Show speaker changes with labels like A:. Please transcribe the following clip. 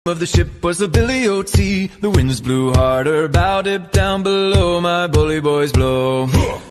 A: of the ship was the Billy O.T. The winds blew harder, bow dip down below, my bully boys blow.